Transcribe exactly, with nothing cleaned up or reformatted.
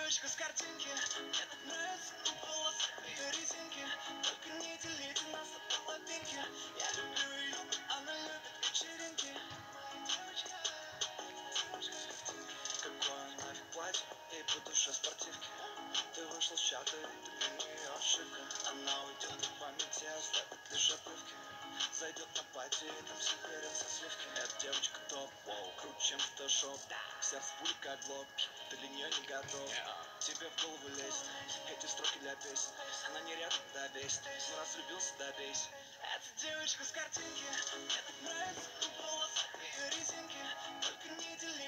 девочка с картинки. Мне так нравится волосы, ее резинки. Только не делите нас на половинки. Я люблю ее, она любит вечеринки. Моя девочка, девочка. Какое нафиг платье, ей по душе спортивки. Ты вышла с чата, и ты для нее ошибка. Она уйдет в памяти, оставит лишь обрывки. Зайдет на пати, и там все верят со сливки. Эта девочка топ, воу, круче, чем фотошоп. Сердце пули как глоб, ты для нее не готов. Тебе в голову лезет эти строки для песен. Она не рядом, да бесит, но раз влюбился, да бейся. Эта девочка с картинки. Мне так нравится волосы, ее резинки. Только не делай